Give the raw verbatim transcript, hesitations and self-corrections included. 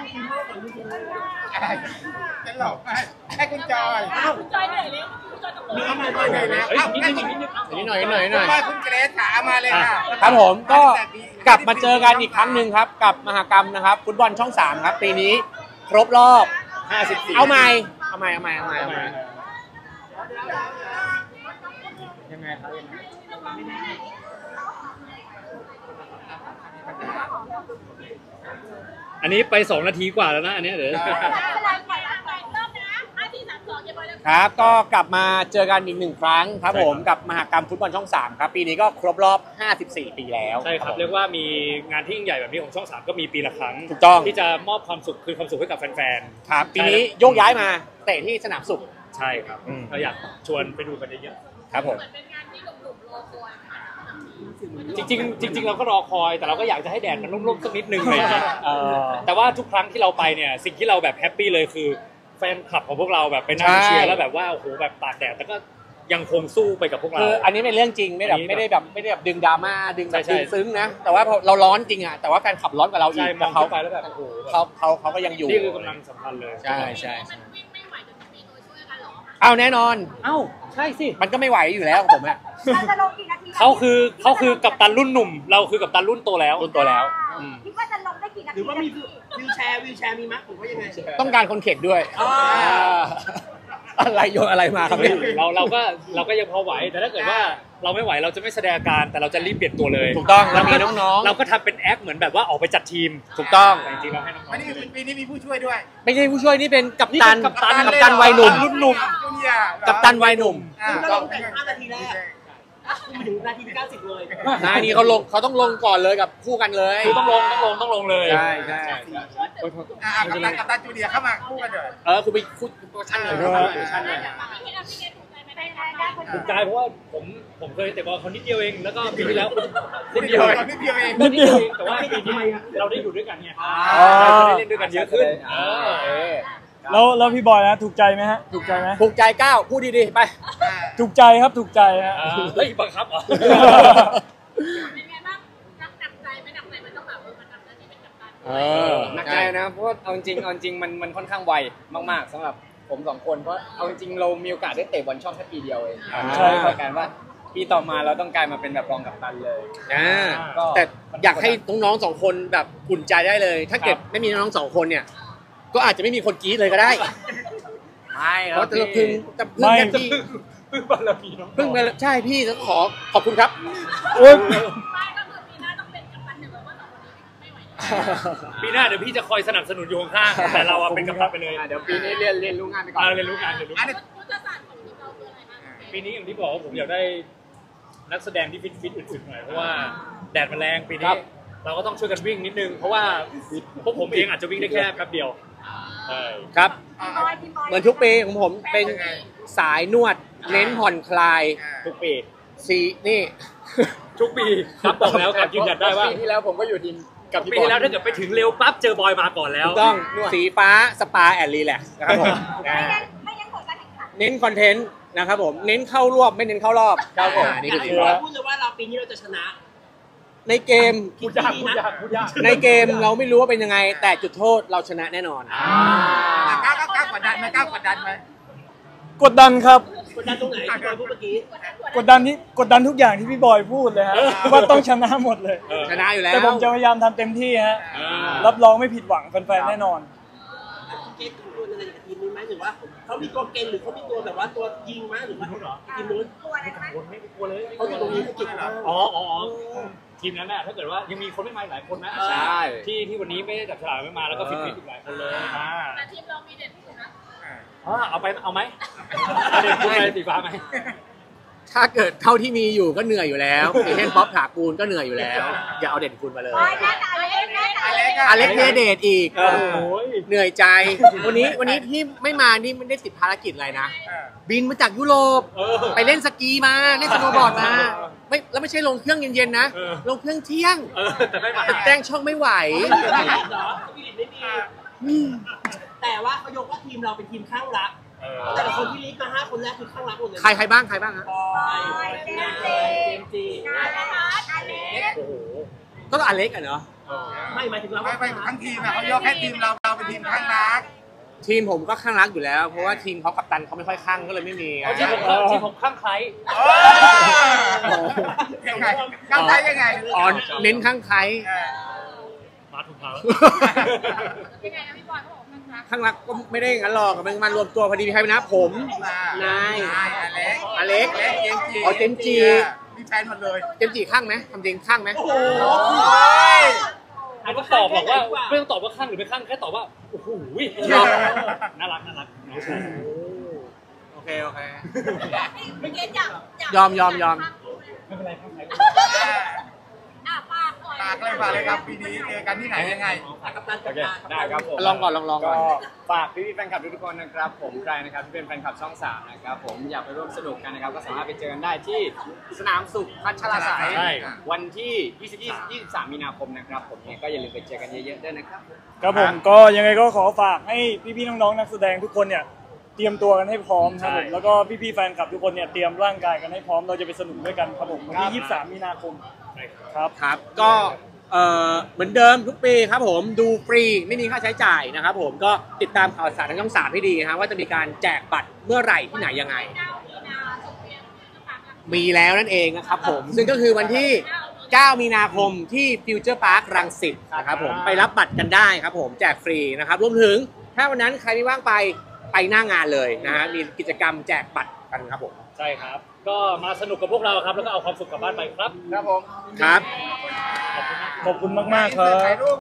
จะหลอกให้คุณจอยคุณจอยเหนื่อยแล้วคุณจอยต้องมีมาหน่อยแล้วนิดหน่อยนิดหน่อยนิดหน่อยว่าคุณเกรซถามมาเลยค่ะครับผมก็กลับมาเจอกันอีกครั้งหนึ่งครับกับมหกรรมนะครับฟุตบอลช่องสามครับปีนี้ครบรอบห้าสิบสี่เอาใหม่เอาใหม่เอาใหม่เอาใหม่เอาใหม่ยังไงครับอันนี้ไปสองนาทีกว่าแล้วนะอันนี้เดี๋ยวครับก็กลับมาเจอกันอีกหนึ่งครั้งครับผมกับมหกรรมฟุตบอลช่องสามครับปีนี้ก็ครบรอบห้าสิบสี่ปีแล้วใช่ครับเรียกว่ามีงานที่ยิ่งใหญ่แบบนี้ของช่องสามก็มีปีละครั้งถูกต้องที่จะมอบความสุขคือความสุขให้กับแฟนๆครับปีนี้โยกย้ายมาเตะที่สนามสุขใช่ครับเราอยากชวนไปดูกันเยอะๆครับผมจริงๆจริงๆเราก็รอคอยแต่เราก็อยากจะให้แดดมันร่มๆสักนิดนึงเลยแต่ว่าทุกครั้งที่เราไปเนี่ยสิ่งที่เราแบบแฮปปี้เลยคือแฟนคลับของพวกเราแบบไปนั่งเชียร์แล้วแบบว่าโอ้โหแบบตากแดดแต่ก็ยังคงสู้ไปกับพวกเราคืออันนี้เป็นเรื่องจริงไม่แบบไม่ได้แบบไม่ได้แบบดึงดราม่าดึงแบบดึงซึ้งนะแต่ว่าเราร้อนจริงอ่ะแต่ว่าแฟนคลับร้อนกว่าเราอีกแต่เขาไปแล้วแบบโอ้โหเขาเขาเขาก็ยังอยู่นี่คือกำลังสำคัญเลยใช่ใช่เอาแน่นอนเอ้าใช่สิมันก็ไม่ไหวอยู่แล้วผมอ่ะเขาคือเขาคือกัปตันรุ่นหนุ่มเราคือกัปตันรุ่นโตแล้วรุ่นโตแล้วคิดว่าจะลงได้กี่นาทีหรือว่ามีวิวแชร์วิวแชร์มีมั้ยผมว่ายังไงต้องการคนเข็นด้วยอะไรโยนอะไรมาครับเนี่ยเราเราก็เราก็ยังพอไหวแต่ถ้าเกิดว่าเราไม่ไหวเราจะไม่แสดงอาการแต่เราจะรีบเปลี่ยนตัวเลยถูกต้องเรามีน้องๆเราก็ทำเป็นแอคเหมือนแบบว่าออกไปจัดทีมถูกต้องจริงๆเราให้น้องๆวันนี้ปีนี้มีผู้ช่วยด้วยไม่ใช่ผู้ช่วยนี่เป็นกัปตันกัปตันกัปตันวัยหนุ่มรุ่นหนุ่มกัปตันวัยหนุ่มก็ลงแต่ห้านาทีแรกมาถึงนาทีที่เก้าสิบเลยนาทีเขาลงเขาต้องลงก่อนเลยกับคู่กันเลยคือต้องลงต้องลงต้องลงเลยใช่ใช่กัปตันกัปตันจูเนียร์เข้ามาคู่กันเลยเออคุณไปคู่ตัวชั้นเลยตัวชั้นเลยถูกใจเพราะว่าผมผมเคยเตะบอลคนนิดเดียวเองแล้วก็ปีที่แล้วนิดเดียวนิดเดียวเองนิดเดียวแต่ว่าปีนี้เราได้อยู่ด้วยกันไงเราได้เล่นด้วยกันเยอะขึ้นแล้วแล้วพี่บอยนะถูกใจไหมฮะถูกใจไหมถูกใจก้าวพูดดีๆไปถูกใจครับถูกใจฮะเฮ้ยบังคับเหรอเป็นไงบ้างหนักใจไม่หนักใจมันต้องแบบมันหนักใจที่เป็นกัปตันเออหนักใจนะเพราะเอาจริงเอาจริงมันมันค่อนข้างไวมากๆสำหรับผมสองคนเพราะเอาจริงเรามีโอกาสได้เตะบอลช่องแค่ปีเดียวเองใช่ครับการว่าปีต่อมาเราต้องกลายมาเป็นแบบรองกัปตันเลยอ่าแต่อยากให้น้องๆสองคนแบบอุ่นใจได้เลยถ้าเกิดไม่มีน้องๆสองคนเนี่ยก็อาจจะไม่มีคนกรี๊ดเลยก็ได้ไม่เพราะจะพึ่งจะพึ่งกันที่พึ่งบารมีน้องพึ่งไปใช่พี่จะขอขอบคุณครับปีหน้าเดี๋ยวพี่จะคอยสนับสนุนอยู่ข้างๆแต่เราเป็นกัปตันไปเลยเดี๋ยวปีนี้เรียนเรียนรู้งานไปก่อนเรียนรู้งานเรียนรู้ปีนี้อย่างที่บอกว่าผมอยากได้นักแสดงที่ฟิตๆอึดๆหน่อยเพราะว่าแดดมันแรงปีนี้เราก็ต้องช่วยกันวิ่งนิดนึงเพราะว่าพวกผมเองอาจจะวิ่งได้แค่แป๊บเดียวครับเหมือนทุกปีของผมเป็นสายนวดเน้นผ่อนคลายทุกปีสีนี่ทุกปีครับบอกแล้วครับยืนยันได้ว่าปีที่แล้วผมก็อยู่ทีมกับปีที่แล้วถ้าเกิดไปถึงเร็วปั๊บเจอบอยมาก่อนแล้วต้องสีฟ้าสปาแอนด์รีแลกซ์นะครับผมเน้นคอนเทนต์นะครับผมเน้นเข้ารอบไม่เน้นเข้ารอบครับผมนี่คือเราพูดเลยว่าเราปีนี้เราจะชนะในเกมพูดยากพูดยากพูดยากในเกมเราไม่รู้ว่าเป็นยังไงแต่จุดโทษเราชนะแน่นอนก้าวก้าวก้าวกดดันไหมก้าวกดดันไหมกดดันครับกดดันตรงไหนพี่บอยพูดเมื่อกี้กดดันที่กดดันทุกอย่างที่พี่บอยพูดเลยฮะว่าต้องชนะหมดเลยชนะอยู่แล้วแต่ผมจะพยายามทำเต็มที่ฮะรับรองไม่ผิดหวังแฟนๆแน่นอนเกมตัวอะไรกับทีมนี้ไหมหรือว่าเขามีตัวเก่งหรือเขามีตัวแบบว่าตัวยิงไหมหรือว่าทีมนู้นตัวอะไรไหมไม่กลัวเลยเขาอยู่ตรงนี้เขาเก่งมากอ๋ออ๋อทีมนั้นน่ะถ้าเกิดว่ายังมีคนไม่มาหลายคนนะใช่ที่ที่วันนี้ไม่ได้จับฉลากไม่มาแล้วก็ฟิตๆอีกหลายคนเลยแต่ทีมเรามีเด่นที่สุดนะอ๋อเอาไปเอาไหมเด่นคุณอะไรสีฟ้าไหมถ้าเกิดเท่าที่มีอยู่ก็เหนื่อยอยู่แล้วอย่างเช่นป๊อปถากูลก็เหนื่อยอยู่แล้วอย่าเอาเด่นคุณมาเลยอเล็กเทเดตอีกเหนื่อยใจวันนี้วันนี้ที่ไม่มานี่ไม่ได้ติดภารกิจอะไรนะบินมาจากยุโรปไปเล่นสกีมาเล่นสโนว์บอร์ดมาไม่แล้วไม่ใช่ลงเครื่องเย็นๆนะลงเครื่องเที่ยงแต่ไม่มาแจ้งช่องไม่ไหวแต่ว่าเขายกว่าทีมเราเป็นทีมข้างรักแต่ละคนที่ลิสต์มาห้าคนแรกคือข้างรักหมดเลยใครใครบ้างใครบ้างฮะเจมส์จีโอ้โหก็อเล็กอ่ะเนาะไม่หมายถึงเราไม่ไปทั้งทีมอะเขายกให้ทีมเราเราเป็นทีมข้างรักทีมผมก็ข้างรักอยู่แล้ว เพราะว่าทีมเขากัปตันเขาไม่ค่อยข้างก็เลยไม่มีไงเอาที่ผมที่ผมข้างใครยังไงข้างใครยังไงอ๋อเน้นข้างใครมาถูกทางยังไงนะพี่บอยเขาบอกมันรักข้างรักก็ไม่ได้อย่างนั้นหรอกมันมารวมตัวพอดีมีใครเป็นนะผม นายนายอเล็กอเล็กเจมจีอ๋อเจมส์จีมีแฟนหมดเลยเจมส์จีข้างไหมทำจริงข้างไหมโอ้โหไม่ต้องตอบหรอกว่าไม่ต้องตอบว่าข้างหรือไม่ข้างแค่ตอบว่าโอ้โหน่ารักน่ารักโอเคโอเคเมื่อกี้อยากยอมยอมยอมไม่เป็นไรข้างใครอ่ะปากหน่อยฝากเลยฝากเลยครับปีนี้เจอกันที่ไหนยังไงกัปตันโอจับเคตาได้ครับผมลองก่อนลองลองก่ก็อนฝากพี่ๆแฟนคลับทุกๆคนนะครับผมใครนะครับที่เป็นแฟนคลับช่องสามนะครับผมอยากไปร่วมสนุกกันนะครับก็สามารถไปเจอกันได้ที่สนามสุขพัชรสายใช่วันที่ยี่สิบ ยี่สิบสามมีนาคมนะครับผมเนี่ยก็อย่าลืมไปเจอกันเยอะๆด้วยนะครับครับผมก็ยังไงก็ขอฝากให้พี่ๆน้องๆนักแสดงทุกคนเนี่ยเตรียมตัวกันให้พร้อมครับผมแล้วก็พี่ๆแฟนคลับทุกคนเนี่ยเตรียมร่างกายกันให้พร้อมเราจะไปสนุกด้วยกันครับผมวันที่ยี่สิบสามมีนาคมครับครับก็เอ่อเหมือนเดิมทุกปีครับผมดูฟรีไม่มีค่าใช้จ่ายนะครับผมก็ติดตามข่าวสารทางช่องสามให้ดีนะว่าจะมีการแจกบัตรเมื่อไหร่ที่ไหนยังไงเก้ามีนาสมเพียรจะฝากกันมีแล้วนั่นเองนะครับผมซึ่งก็คือวันที่เก้ามีนาคมที่ฟิวเจอร์พาร์ครังสิตนะครับผมไปรับบัตรกันได้ครับผมแจกฟรีนะครับรวมถึงถ้าวันนั้นใครไม่ว่างไปไปหน้างานเลยนะฮะมีกิจกรรมแจกบัตรกันครับผมใช่ครับ ก็มาสนุกกับพวกเราครับแล้วก็เอาความสุขกลับบ้านไปครับครับผมครับขอบคุณมากขอบคุณมากๆครับ